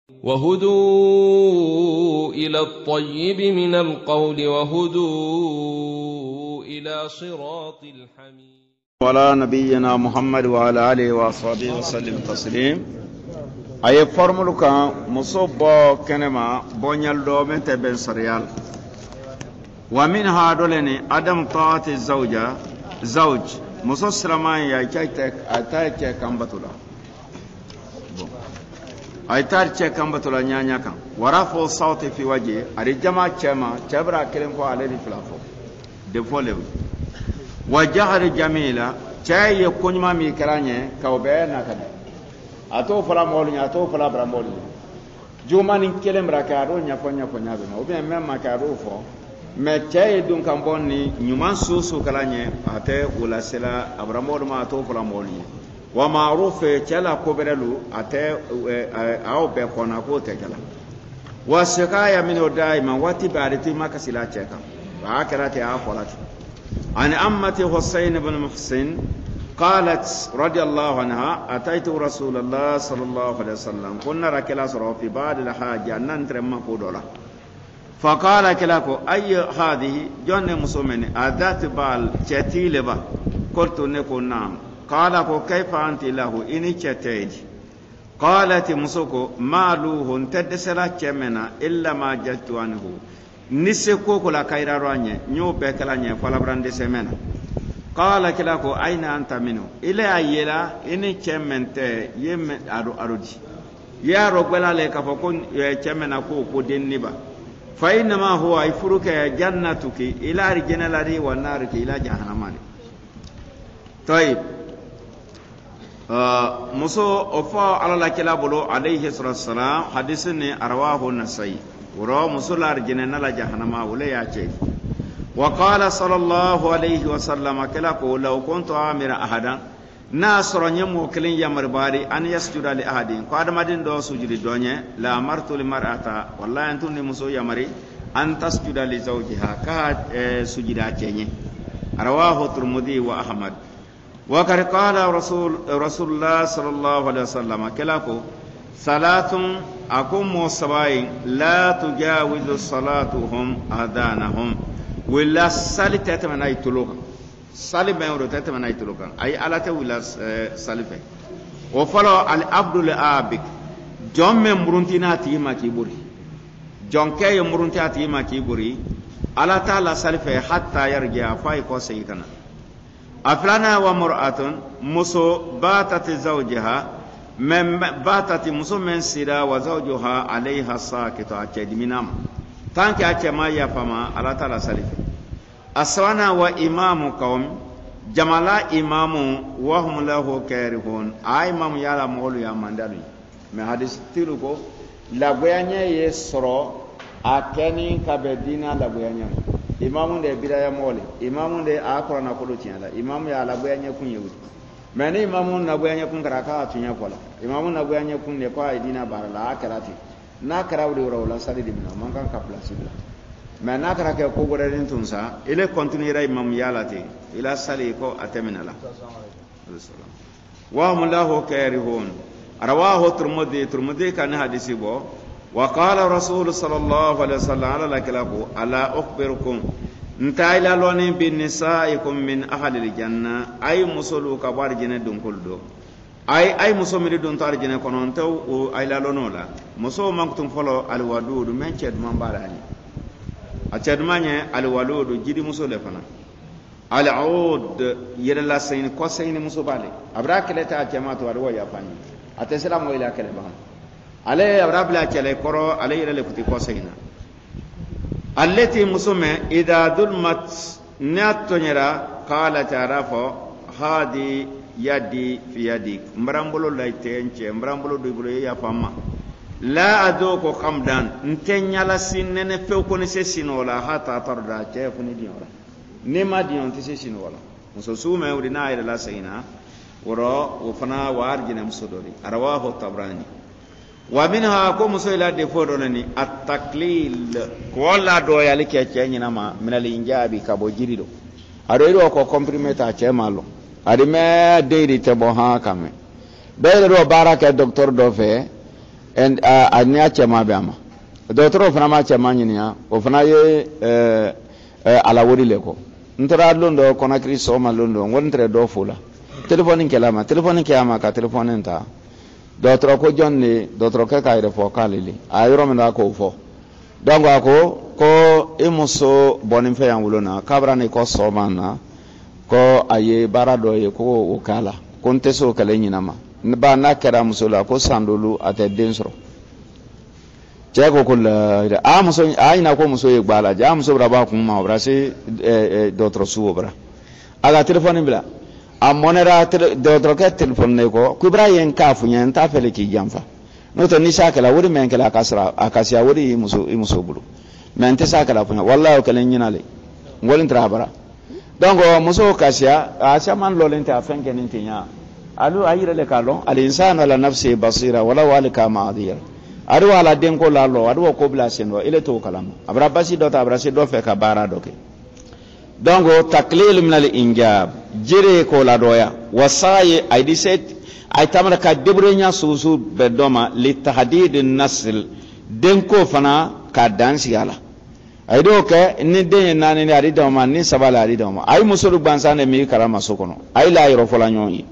وهدوا إلى الطيب من القول وهدوا إلى صراط الحميد. وعلى نبينا محمد وعلى آله وصحبه وسلم تسليم. أي فرمولك مصوب كنما بنيال دومن تبن سريال. ومنها دولني عدم طاعة زوج مصوص سلمان يأتيك كمبتولا أيتارك كمبتولا نيانيا كم ورافو الصوت في وجهه أريجما تشبرا كلم فو عليه فلافو دفولو وجهر جميلة تشاي يكون ما ميكرانيه كوبينا كده أتو فلا مولني أتو فلا برامولني جومان كلم راكارو نيافونيا بما وبين مما كاروفو mais cey dun kan bonni nyuman susu kalanye ate wala sela abramol ma to fula molni wa ma'ruf cela ko berelu ate aw be kona ko te kala wa shikaya min daima wati bariti makasila cheka wa akrati afalat an ammati husayn ibn muhsin قالت رضي الله عنها أتيت رسول الله صلى الله عليه وسلم كنا ركلا صرا في بعض الحاجة أن نترم قدولا فقال كلاكو أي هذه جن مسلمين أذات بال شتيل با قلت نكو نعم قال كيف أنت له إني شتيج قالت مسوكو مالوه تدسلا كمنا إلا ما جلت عنه نسكو كلا كيرا راني نيو بكلاني فلا براند سمنا قال كلاكو أين أنت منه إلى أيلا إني كمنت يم أرودي يا رجلا لك فكون كمنا كو دين نبا فإنما هو يفرك جنتك إلى رجنا لدي والنارك إلى جهنم. طيب مصو أفا على الكلابلو عليه الصلاة والسلام حديثني أرواه النسائي ورا مصو لرجنا لا جهنم ولا يأتي. وقال صلى الله عليه وسلم كلاكو لو كنت آمر أحدا ناصر نيمو كلين يامر باري أن يسجد لأحدين قاد مدين دو سجد دونيه لا أمرت للمرأة والله أنتم نمسو يامري أن تسجد لزوجها كاد سجداتين رواه الترمذي وأحمد. وقد قال رسول الله صلى الله عليه وسلم كلاكو صلاة أقوم الصباين لا تجاوز صلاتهم أذانهم ولا صلي تتمنى يتلوها صلي بينورو تتمنى يتلوها أي على ولا صلي في وفلو العبد العابد جم مرنتنا تيما كيبوري جم كي مرنتنا تيما كيبوري على تعالى صلي في حتى يرجع فايقو سيكنا أفلانا ومرأة مسو باتت زوجها من باتت مسو من سيرا وزوجها عليها ساكت أكيد منام تانك أكما يفما على تعالى صلي في أسوانا وإمام قوم جمالا إمام وهم له كارهون أي إمام يالا مولو يا مندالي ما حدث تلوكو لغوانيا يسرو أكني كبدينا لغوانيا إمام ده بداية مولي إمام ده أكرنا كلو تيالا إمام يا لغوانيا كن يود مني إمام لغوانيا كن كراكا تيانا كولا إمام لغوانيا كن لقوا إدينا بارلا أكراتي نا كراودي ورولا سالي دمنا من كان كابلا سيبلا ما نكره كوبرين تونسا إلى كونتينيرا إمام يالاتي إلى ساليكو أتمنى لا وهم الله كارهون رواه ترمذي كان حديثي بو وقال رسول صلى الله عليه وسلم على لكلابو ألا أخبركم نتاي لوني بالنسائكم من أهل الجنة أي مسلو كبار جنة دون كل دو أي مسو ميدي دون تار جنة كونونتو أي لونولا مسو مكتوم فلو الودود من شد من بالاني أتدمانه الوالود جدي مسؤول فنا العود يلا سين كوسين مسؤول بالي أبراك لتا أجمعت واروا يافاني أتسلم ويلا كله بهم عليه أبراب لا كله كرو عليه يلا لكتي كوسينا التي مسمى إذا ظلمت ناتونيرا قال تعرفه هذه يدي في يدك مرامبلو لايتينچ مرامبلو دبري يا فما لا أدوك خمدان نتنيا لا سنن فوكوني سينولا حتى تردا كيفني ديورا نما ديون تسينولا مسوسوما ودنا إلى لا سينا ورا وفنا وارجنا مسدوري رواه الطبراني ومنها كم سئل دفورني التقليل كولا دويا لكيتشيني نما من الإنجاب كابوجيريدو أريدو أكو كومبريميتا تشيمالو أريما ديري تبوها كامي بيرو بارك الدكتور دوفي and ani a cɛma bɛ a ma dɔgɔtɔrɔw fana ma cɛma ɲininka o fana ye ala wari le kɔ n tora lon dɔ kɔnɔkiri sɔgɔma lon dɔ n ko n tɛrɛ dɔ fo la telefɔni kɛla ma telefɔni kɛ a ma ka telefɔni ta dɔgɔtɔrɔ ko jɔn de dɔgɔtɔrɔkɛ k'a yɛrɛ fɔ k'ale le a ye yɔrɔ min na k'o fɔ donc a ko e muso bɔnnen fɛ yan wolo na k'a bɛra nin kɔ sɔgɔma na ko a ye baara dɔ ye ko o k'a la ko n tɛ se o kɛlɛ ɲina ma ba n'a kɛra muso la ko san dolu a tɛ den sɔrɔ cɛ ko a muso a ɲina ko muso ye gbaa la jaa muso bɛra b'a kun ma o bɛra se dɔgɔtɔrɔso o bɛra a ka telefɔni bila a mɔnɛra dɔgɔtɔrɔkɛ telefɔni kɔ ko i bɛra ye n k'a fɔ ɲɛ n t'a fɛ k'i janfa n'o tɛ ni s'a kɛla wari min kɛla a ka siya wari i muso bolo mais n tɛ s'a kɛla fɔ ɲɛ walahi o kɛlen ɲina le n kɔni tɛra a bara donc muso ka siya a caman lɔlen tɛ a fɛn kɛ nin tɛ ɲa alu a yɛrɛ le k'a lɔn al-insanu ala nafsihi basira walaw alika ma adiyara a bɛ ala den ko la lɔ a bɛ ko bila sen dɔ ele t'o kalama a bɛra basi dɔ ta a bɛra se dɔ fɛ ka baara dɔ kɛ donc taklil min al-injab jere ko la dɔya wasa ye a di se a tamara ka debrenya susu bɛɛ dɔ ma li tahdid an-nasl den ko fana ka dan sigi a la a ye dɔw kɛ ni den ye naani de a di dɔw ma ni saba la a di dɔw ma a ye muso gansan de min karama so kɔnɔ a ye la yɔrɔ fɔla ɲɔgɔn ye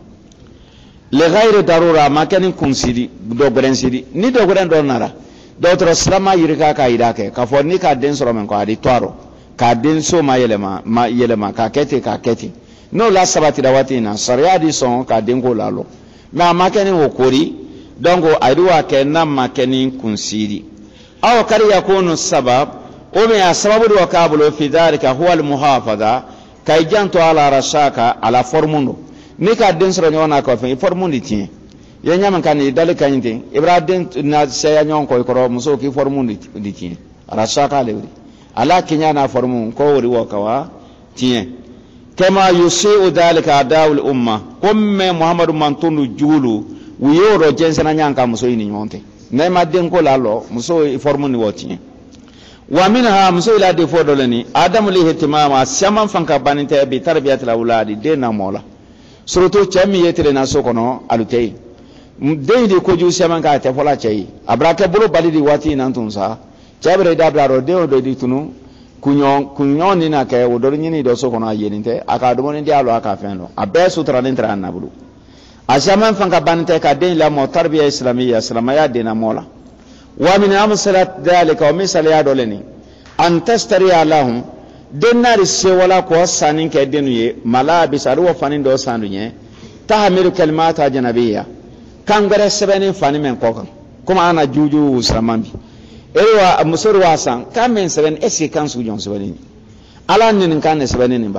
legayre darura ma kɛ ni kunsiri dɔgɔrɛnsiri ni dɔgɔrɛn dɔ nara dɔgɔtɔrɔ silama yirika ka yira kɛ k'a fɔ ni k'a den sɔrɔ min kɔ a di tɔɔrɔ k'a den so ma yɛlɛma k'a kɛ ten n'o la sabatira waati in na sariya di sɔn k'a den ko la lɔ mais a ma kɛ ni o kori donc a yi wa kɛ n'a ma kɛ ni kunsiri aw kari yakunu sabab o min a sababu dɔ k'a bolo fi dhalika huwa al-muhafaza ka i janto ala rashaka ala forme do ni ka den sɔrɔ ɲɔgɔn na kɔfɛ i forme de tiɲɛ i ye ɲamin ka nin dali ka ɲi ten i bɛra den na saya ɲɔgɔn kɔ i kɔrɔ muso k'i forme de tiɲɛ rashaka le wuri ala kinya na forme ko wuri wa kawa tiɲɛ kama yusi'u dhalika adawul umma komme muhammadu mantunu julu u y'o dɔ jɛnsɛnna ɲɔgɔn kan muso in ni ɲɔgɔn tɛ n'a ma den ko la lɔ muso forme ni wa tiɲɛ wa minha muso ila defo dɔ le ni adamu li ihtimama siaman fan ka banin tɛ bi tarbiyatil awladi den na mɔla surtout cɛ min ye tere na so kɔnɔ alu tɛ yen den de kojugu siaman k'a tɛ fɔla cɛ ye a bɛra kɛ bolo bali di waati in na tun sa cɛ bɛrɛ da bila dɔ den o dɔ di tunu kunɲɔgɔn ni na kɛ o dɔ ɲini dɔ so kɔnɔ a yenin tɛ a ka dumuni di a lɔ a ka fɛn dɔn a bɛɛ suturalen tɛra a nabolo a siaman fan ka banin tɛ ka den lamɔ tarbiya islamiya silamaya den na mɔ la wa min amsalat dhalika o misaliya dɔ le ni an tastariya lahum den nari se wala ko sanni kɛ denu ye malabis ari wa fani dɔ san du ɲɛ tahamilu kalimata janabiya kan gɛrɛ sɛbɛnni fani mɛn kɔ kan komi an na juju siraman bi wa muso wa san kan mɛn sɛbɛnni est ce que kan sugu jɔn sɛbɛnni ala nin kan ne sɛbɛnni nin ba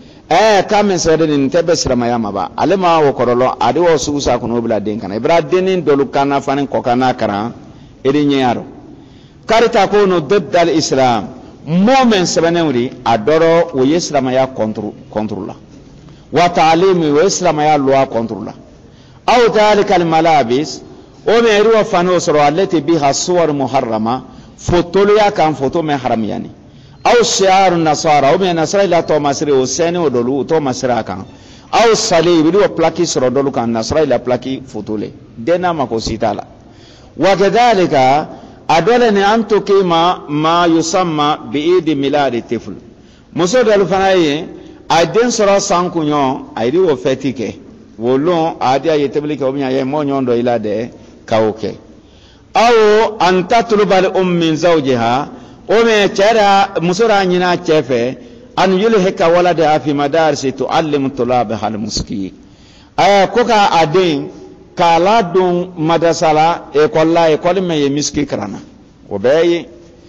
kan mɛn sɛbɛnni nin tɛ bɛ siramaya ma ba ale ma o kɔrɔlɔ a de wa sugu sa kɔnɔ o bila den kana ibra denni dɔlu kan na fani kɔ kan na karan eri ɲɛ yaro karita ko no dal islam momen sebenewri adoro wo islamaya kontrola wa ta'limi wo islamaya loi kontrola aw dhalika al malabis o me riwa fano soro allati biha suwar muharrama fotolo ya kan foto me haram yani aw shi'ar nasara o me nasara ila to masri o sene o dolu to masra kan aw salib riwa plaki soro dolu kan nasara ila plaki fotole dena mako sitala wa kadhalika adole ni anto kima ma yusamma bi idi miladi tifl muso dalu fana ye a den sɔrɔ san kunɲɔ a yiri o fɛti kɛ wolon a di a ye tebili kɛ o bɛna ye mɔ ɲɔgɔn dɔ i la dɛ ka o kɛ awo an tatlubal min zawjiha o mɛ cɛ da muso da ɲina cɛ fɛ an yulhika waladaha fi madarisi tuallimu tulaba hal muski ko ka a den k'a ladon madrasa la ekɔli min ye miski karana o bɛɛ ye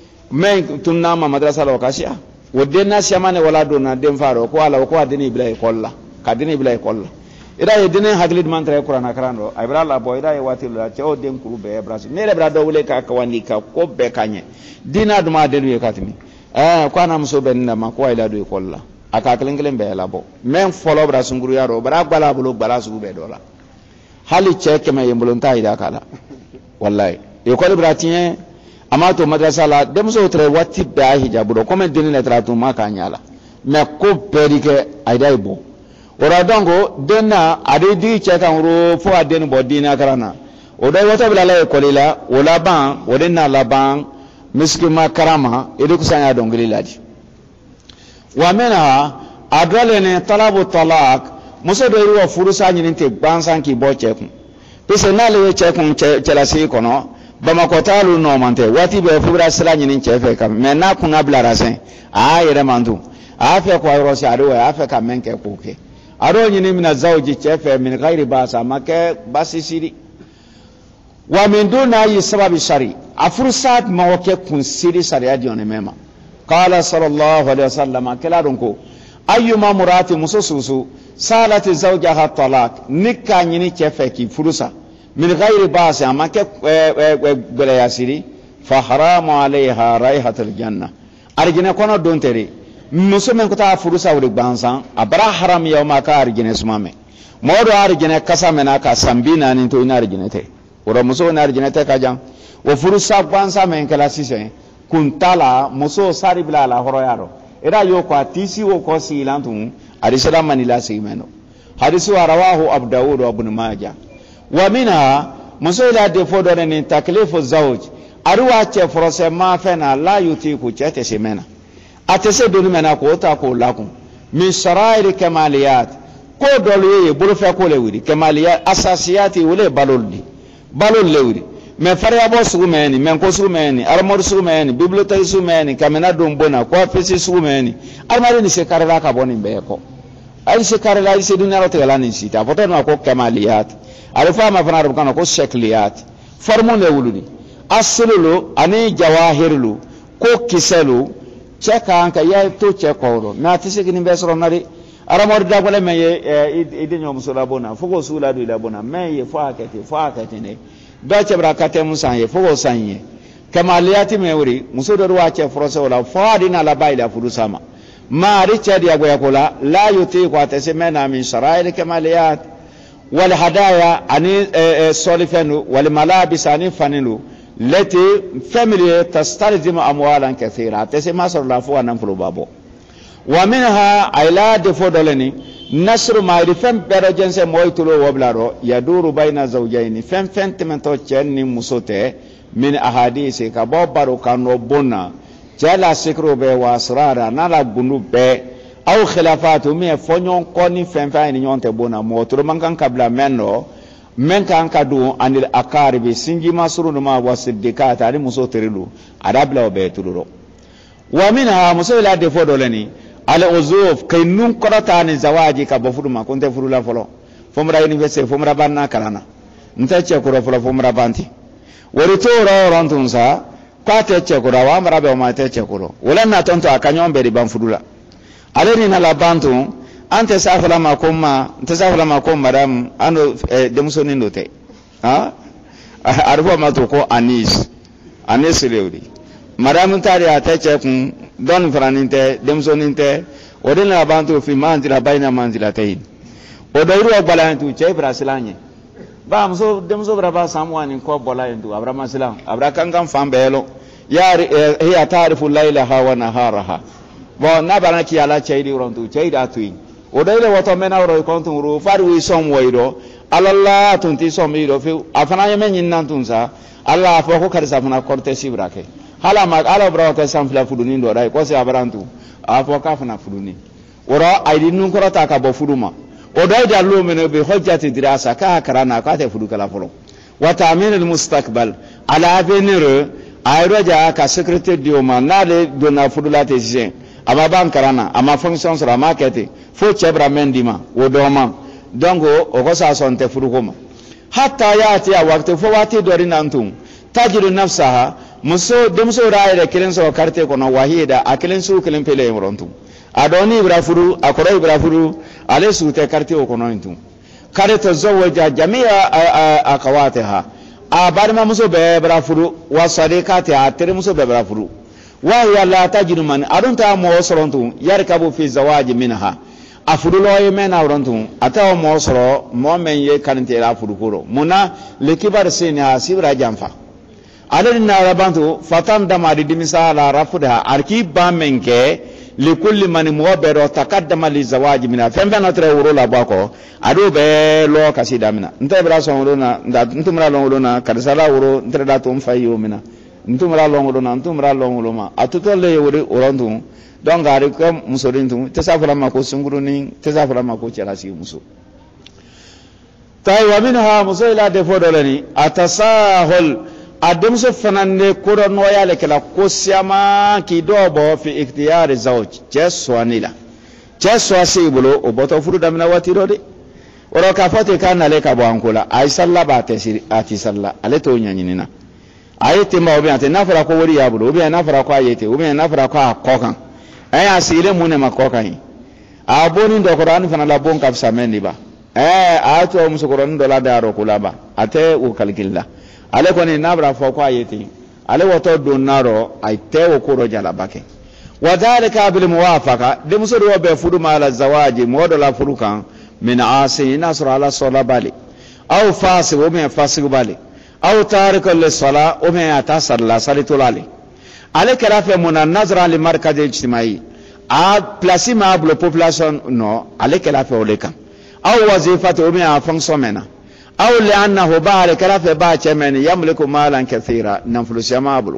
min tun n'a ma madrasa la o ka siya o den na siyama ne wala don na den fa rɔ ko ala ko a den bila ekɔli la ka den bila ekɔli la ira ye den hakili duman tɛ kuranna karan dɔ a bɛra labɔ ira ye waati la cɛ o den kuru bɛɛ brasi ne yɛrɛ bɛra dɔ wele ka kawandi ka ko bɛɛ ka ɲɛ dina duma den ye ka tɛmɛ ko a na muso bɛ nin na ma ko a ye ladon ekɔli la a ka kelen kelen bɛɛ labɔ mɛ fɔlɔ bɛra sunkuruya rɔ o bɛra gbala bolo gbala sugu bɛɛ dɔ la hali cɛ kɛmɛ ye bolo t'a yira k'a la wallahi ekɔli bɛra tiɲɛ a ma to madrasa la denmuso tɛrɛ waati bɛɛ a hijabu dɔ komi denni la tɛrɛ tun ma k'a ɲɛ la mɛ ko bɛɛ de kɛ a yira ye bɔ o la donc den na a de digi cɛ kan woro fo ka den bɔ diinɛ karan na o dai wata bilala kolila wala ban wadanna laban miskima karama idu kusanya dongili ladi wa mena adwalene talabu talaq muso do iri wa furusa nyini te bansan ki bo chekun pese na lewe chekun chelasi kono bama kotalu no mante wati be fubra sila nyini chefe kam mena kuna blarasen a yere mandu a fe ko rosi ado a fe kam menke kuke ado nyini mina zawji chefe min ghairi basa make basisiri wa min duna yi sababi shari afursat mawake kun siri sariya dione mema qala sallallahu alaihi wasallam kala donko ayyuma murati musususu salati zawjaha talaq nikka nyini chefe ki furusa min ghairi basi amake gbele yasiri fa haramu alaiha raihatul janna arjina kono dontere musumen ko ta furusa wuri gbansan abara haram yawma ka arjina sumame modo arjina kasamena ka sambina ni to ina arjina te ora muso na arjina te ka jam wo furusa gbansa men kala sise kuntala muso sari bila la horo yaro era yo kwa tisi wo ko silantun arisala manila simeno hadisu rawahu abu daud wa ibn majah wa minha muso ila defo do ni taklifu zawj arwa che frose ma fena la yuti ku chete semena atese doni mena ko ta ko lakum min sharair kamaliyat ko dolu ye bulu fe ko le wiri kamaliyat asasiyati wole balol le wiri me faria bo sugumeni men ko sugumeni armor sugumeni bibliothèque sugumeni kamena dum bona ko pesi sugumeni armari ni se karela ka boni be ko ay se karela ay se dunya rote wala ni sita poto no ko kamaliyat alfa ma fana ru kana ko shakliyat formule wuluni aslulo ani jawahirlu ko kiselu cheka anka ya to chekoro na tisigi ni besoro nari aramor da gole me ide nyom sula bona fugo sula do ila bona me ye fa akete ne da chebra kate musan ye fugo sanye kamaliyati me wuri musodo wa che frose wala fa dina la baila fudusama ma ri chadi ya goya kola la yuti kwa tesemena min sharail kamaliyat wal hadaya ani solifenu wal malabis ani fanilu leti family tastalzimu amwalan kathira tesema sallallahu alaihi wa sallam babo wa minha ailad fodolani nasru ma rifam berajense moytulo woblaro yaduru baina zawjaini fem temento chenni musote min ahadisi ka bobaro kano bona jala sikro be wasrara nala gunu be aw khilafatu mi fonyon koni fem ni nyonte bona motro mankan kabla menno men kan kadu anil akaribi sinji masuru ma wasidikata ani muso terilu adabla be tururo wa minha muso ila de fodolani ala uzuf kaynun qarata ni zawaji ka bofuduma konte furula folo fomra university fomra banna kalana ntache kuro folo fomra banti warito rontunsa kwate chekura wa marabe o mate chekuro wala na tonto akanyombe riban fudula aleni na labantu ante safala makom madam ando demsoni ndote ha arbo matoko anis lewdi madam tari atache kun don franinte demsoninte odena labantu fi manzila baina manzila tayin odairu balantu che brasilanye ba muso demso braba samwani ko bolantu abrama silam abrakangam fambelo yari hiya tarifu laylaha wa naharaha bo nabana ki ala cheidi rontu cheida tuin odaile wato mena ro kontu ru faru som woido alalla tunti som ido fi afana yeme nyinnan tunsa alla afo ko karisa fana korte sibrake hala ma ala brata samfla fuduni ndo dai ko se abarantu afo ka fana fuduni ora aidi nun korata ka bo fuduma odai da lo mena be hojjati dirasa ka karana ka te fudu kala folo wa ta'min al mustaqbal ala avenir ayroja ka secrétaire dioma nale dona fudula te jen ama bankarana ama fonction sera market fo chebra mendima wodoma dongo okosa sonte furukoma hatta yati ya wakti fo wati dorinantum tajidu nafsaha muso demso raire kilen so karte kono wahida akilen su kilen pele rontum adoni ibrafuru akoro ibrafuru ale su te karte o kono intum kare to zawaja jamia akawatiha abarima muso be ibrafuru wa sadiqati atere muso be ibrafuru وهي لا تجد من أرنتا موصرنتم يركب في زواج منها أفضلوا يمين أرنتم أتوا موصروا مؤمن يكرنت إلى أفضلوا منا لكبر سنها سيبرا جنفا أدنى ربانتو فتان دماري دمسا على رفضها أركيب بامنك likulli man muwabero taqaddama li zawaji mina fembe na tre wuro la bako ado be lo kasida mina nte bra so wuro na ntumra lo wuro na kadisala wuro ntre da tum fayo mina ntumra lo wuro na ntumra lo wuro ma atuto le wuro orontu donc ari ko musorintu tesafura mako sunguru ni tesafura mako chelasi muso tay wa minha musaila de fodolani atasahul ademso fanande kuro noyale kala ko siama ki dobo fi ikhtiyar zawj jeswanila jeswasibulo oboto furu damina watiro de oro ka fate kana le ka bankula ay salla ba tesiri ati salla ale to nyanyinina ayete ma obi ate nafara ko wori yabulo obi nafara ko ayete obi nafara ko akokan ay asire mune makokan aboni ndo qur'an fana la bon ka fsameni ba ato muso qur'an do la daro kulaba ate o kalkilla ale koni nabra fo ko ayeti ale woto do naro ay tewo kuro jala bake wadhalika bil muwafaqa de muso do be fudu mala zawaji modo la furukan min asi nasr ala sala bali aw fasi o me fasi bali aw tarik lis sala o me atasar la salitu lali ale kala fe mon nazra li markaz ijtimai a place mable population no ale kala fe oleka aw wazifatu o me a fonction mena أو لأنه بعد كلافة باچ من يملك مالا كثيرا نفلس يمابلو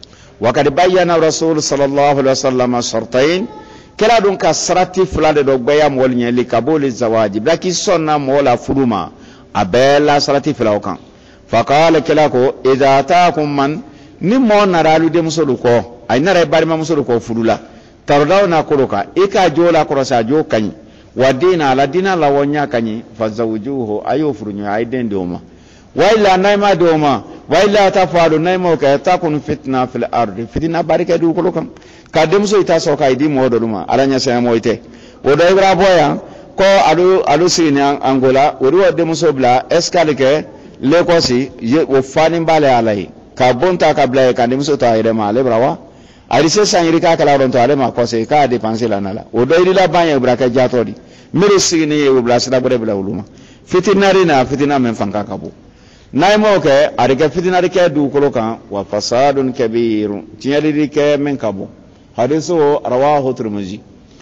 وقد بيّن الرسول صلى الله عليه وسلم شرطين كلا دون كسرتي فلان دو بيام ولني لقبول الزواج لكن سنة مولا فلوما أبلا سرتي فلاوكا فقال كلاكو إذا أتاكم من نمو نرالو دي مسلوكو أي نرى بارما مسلوكو فلولا تردونا كروكا إكا جولا كروسا جو كني wadina ala dina la wonya kanyi fazawjuhu ayo furunyo aiden doma waila naima doma waila tafalu naima ka takun fitna fil ardi fitna barika du kolokam kadem so ita so kai di modo duma alanya se moite wodo ibra boya ko alu sini angola wori wode muso bla eskalike lekosi wo fani bale alai ka bonta ka bla ka dem so ta ire ma le brawa ari se sanyiri ka kala ron to ale ma ko se ka dépenser la nala wodo ila banya ibra ka jatodi mere sigini ye wubla sida bore bla uluma fitinari na fitina men fanka kabo naimo ke ariga fitinari ke du kolokan wa fasadun kabir tiyali ke men kabo hadisu rawahu tirmizi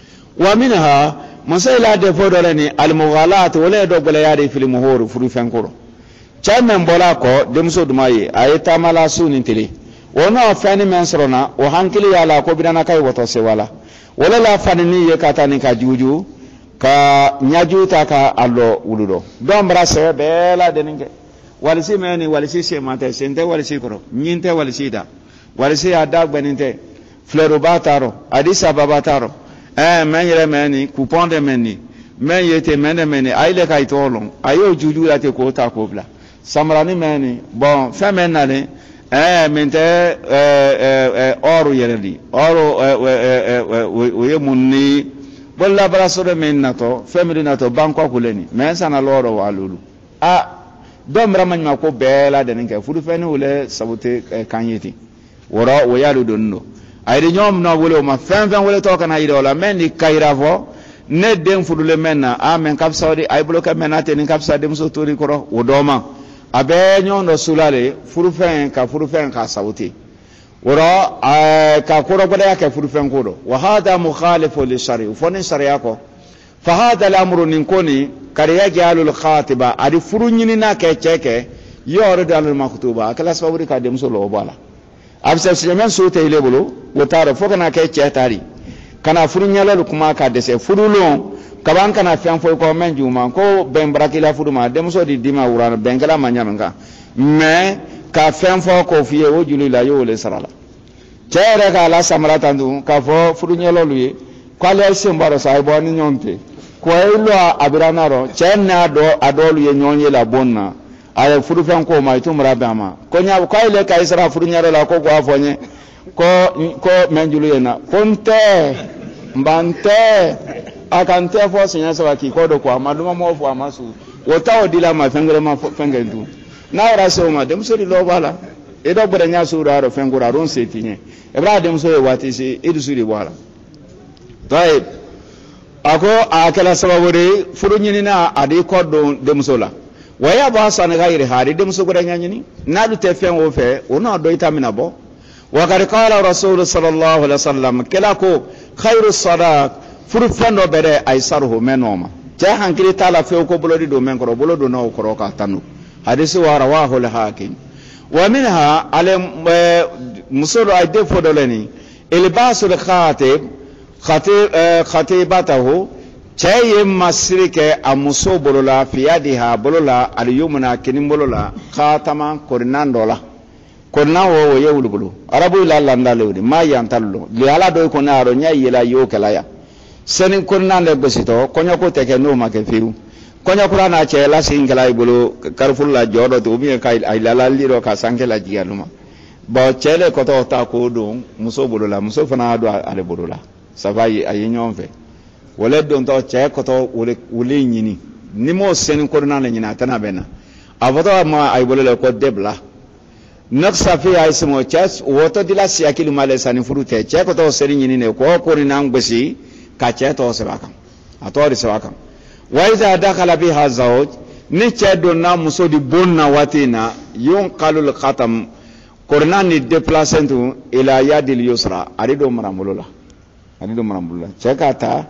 wa minha masaila de fodolani al mughalat wala do bla yari fil muhur furu fankoro chamen bola ko demso dumaye ayeta mala sunin tele wona fani men sorona o hankili yala ko bidana kay woto se wala la fani ni ye katani ka juju ka nyajuta ka allo wuludo don brase bela deninge walisi meni walisi se mate sente walisi koro nyinte walisi da walisi ada gbeninte flero bataro adisa babataro menyere meni coupon de meni menyete meni aile kai tolon ayo juju la te ko ta ko bla samrani meni bon femenale mente oru yeredi oru we munni bolla brasore men nato family nato banko kuleni men sana loro walulu domra man ko bela de nke fudu feni wole sabote kanyeti woro wo yalu donno ayde nyom no wole ma fen wole to kana ide wala men ni kairavo ne den fudu le menna amen kapsaudi ay bloka menate ni kapsa dem so tori koro wodoma abe nyondo sulale fudu fen ka sabote woro ka kuro bada yake furufen kodo wa hada mukhalifu li shari ufoni shariako fa hada al-amru ninkoni kariya jalul khatiba adi furunyini na ke cheke yoro dalul maktuba kala saburi ka dem solo bala abse semen sote ile bolo wotaro foka na ke chetari kana furunyala kuma ka dese furulo kaban kana fian fo ko men juma ko ben brakila furuma dem so di dima wurana bengala manyanga mais ka fen fo ko fiye o julu la yo le sarala chere ka la samara tandu ka fo furunyelo luye kwale simbaro sai bo ni nyonte ko ilo abiranaro chenna adolu ye nyonye la bonna ay furu fen ko mai tumra bama ko nya ko ile ka isra furunyelo la ko gwa fonye ko menjulu yena konte mbante akante fo sinya sawa ki ko do ko amaduma mo fo amasu wota odila ma fengere ma fengendu na ra so ma dem so di lo bala e do bere nya so ra ro fengura ron setinye e bra dem so e wati si e du su di wala taib ako akala sababu de furu nyini na adi ko do dem so la waya ba sa na gairi hari dem so bere nya nyini na du te fen wo fe o na do itamina bo وقد قال رسول صلى الله عليه وسلم كلاكو خير الصداق فرفن بره ايسره منوما جاء هنكري تعالى فيكو بلودي دو من كرو بلودو نو كرو كاتنو حديث ورواه الحاكم ومنها على مسول ايدي فودلني الباس الخاتب خطيبته چه مسرike amuso bolola fiyadiha bolola aliyumna kinin bolola khatama korinandola konna wo yewulubulu arabu ila landa lewdi ma yantallo li ala do ko naaro nyai la yo kala ya senin korinande besito konya ko teke no make firu konya kurana che la singala ibulu karful la jodo to mi kai ay la liro ka sankela jigaluma bo chele ko to ta ko do muso bolola muso fana do ale bolola sabai ay nyomfe wala don to che ko to wole nyini ni mo senin korinande nyina tana bena aboto ma ay bolola ko debla naksa fi aismo chas woto dila si akilu male sani furute che ko to seri nyini ne ko ko ni nang besi ka che to sebaka atori sebaka wa iza dakhala biha zawj ni che do na muso di bonna watina yon qalul khatam korna ni déplacentu ila yadil yusra arido maramulula che kata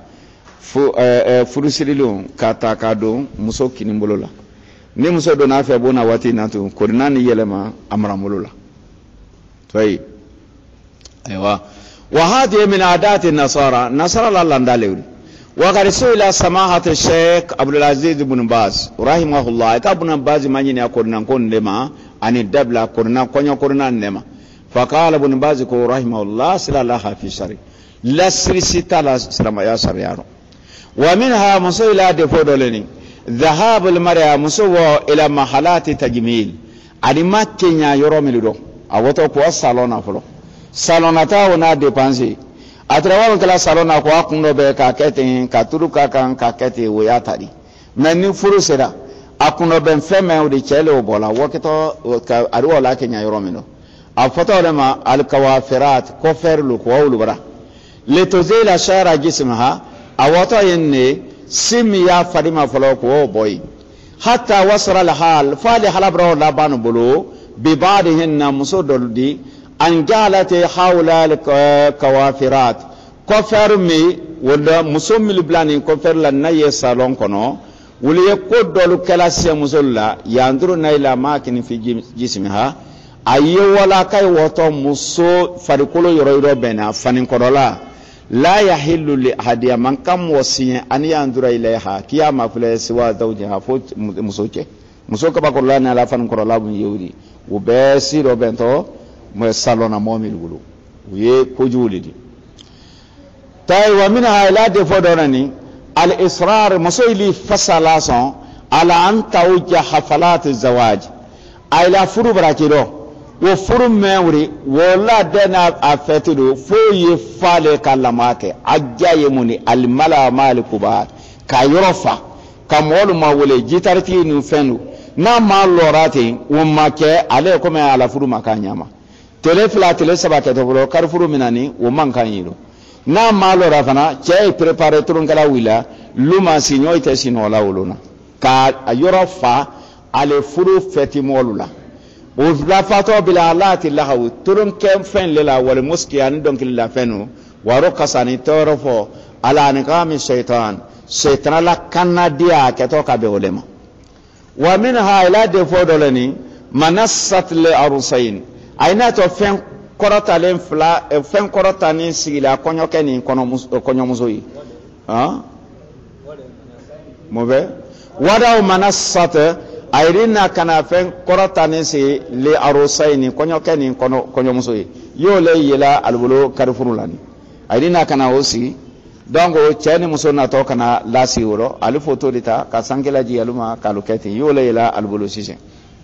furusirilu kata kado muso kinimbolula ni muso do na fe bona wati na to korna ni yelema amramulula toy aywa wa hadi min aadati nasara la landalewi wa qarisu ila samahati sheikh abdul aziz ibn baz rahimahullah ka ibn baz manyini akorna kondema ani dabla korna konya korna ndema faqala ibn baz ko rahimahullah sallallahu fi shari la srisita la salama ya sariyaro wa minha musaila de fodoleni ذهاب المرأة مسوى إلى محلات تجميل على ما كنيا يروميلو أوتو كوا صالونا فلو صالونا تاونا ديبانسي أتروان كلا صالونا كوا كنو بكاكتين كاتورو كاكان كاكتي وياتاري من فرسرا أكنو بنفهم ودي تشيلو بولا وكتو أروى لا كنيا يروميلو أفتو لما الكوافرات كوفر لو كوا ولبرا لتزيل شعر جسمها أوتو يني سميا فريما فلوكو بوي حتى وصل الحال فالي حلبرو لابان بلو ببعضهن مسودل دي ان جعلت حول الكوافرات كفر مي ولا مسوم البلانين كفر لناي صالون كنو ولي يقدل كلاس مسلا يندرو نايلا ماكن في جسمها اي ولا كاي وتو مسو فريكولو يرويرو بنا فنين كورولا لا يحل لأحد من كم وصي أن ينظر إليها كيما فلا سوى زوجها فوت مسوك بقول لنا لا فن كرلا بيوري وبسير وبنتو مسالونا مومي الغلو ويه كجولي دي تاي ومنها لا دفودرني الإصرار مسويلي فصلاسون على أن توجه حفلات الزواج أي لا فرو براكيرو وفرم موري ولا دنا أفتلو فوي فالي كلامك أجاي مني الملا مالك بار كيرفع كمول ما ولي جيتارتي نفنو نما لوراتي وما كي عليكم على فرو مكانيما تلفلا تلسبا كتبلو كارفرو مناني ومان كانيلو نما لورافنا كي بريباريترون كلا ويلا لما سينوي تسينو لا ولونا كا يرفع على فرو فتي مولولا ولا فاتو بالالات الله ترون كم فين للا والمسكي ان دونك لا فينو ورقصاني تورفو على نقام الشيطان شيطان لا كان ديا كتوكا بولما ومنها الى دفودلني منصت للعروسين ايناتو فين كورتا لين فلا فين كورتا ني سيلا كونيو كني كونيو مزوي ها موبه وداو منصت airina kana fen korata ne se le arosaini konyo keni konyo musoyi yo le yela albulo karfurulani airina kana osi dongo cheni muso na to kana lasi woro ali photo dita ka sangela ji aluma kaluketi yo le yela albulo sise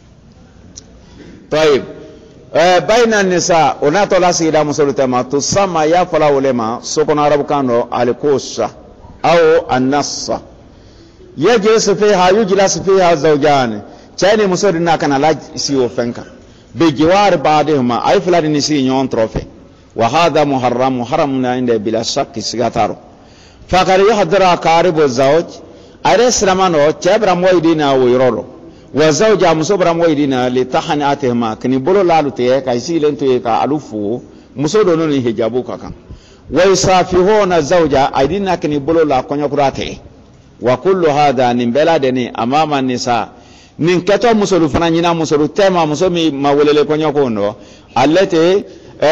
طيب بين النساء وناتو لاسي لا مسولو تما تسمى يا فلا ولما سكن عرب كانوا الكوسه او النص يجلس فيها زوجان تاني مسودنا كان لا سيو فنكا بجوار بعضهما اي فلان نسي نيون تروفي وهذا محرم عند بلا شك سيغاتارو فقال يحضر قارب الزوج ارسلمانو تبرا مويدينا ويرولو wa zawja musobra moydina li tahani atema kini bolo lalu te ka isilen to ka alufu musodo non hijabu kaka wa yusafihuna zawja aidina kini bolo la konya kurate wa kullu hada nin beladeni amama nisa nin keto musolu fana nyina musolu tema musomi mawelele konya kono allati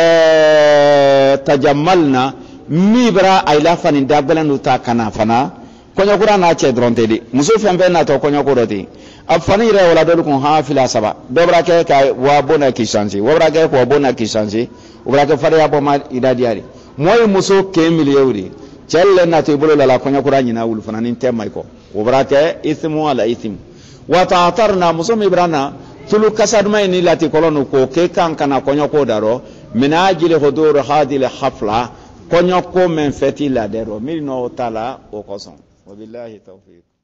tajammalna mibra ayla fani dagbelanu ta kana fana konya kurana che drontedi muso fembe na to konya kuroti afani re wala dol kun ha fila saba dobra ke ka wa bona kisansi wabra ke ko bona kisansi wabra ke fare ya boma idadiari moy muso ke miliyewri celle na to bolo la konya kurani na wul fana nin tema ko wabra ke ismu ala ism wa ta'tarna muso mibrana tulu kasadma ni lati kolonu ko ke kan kana konya ko daro minajil hudur hadil hafla konya ko men feti la dero milno tala o koson wabillahi tawfiq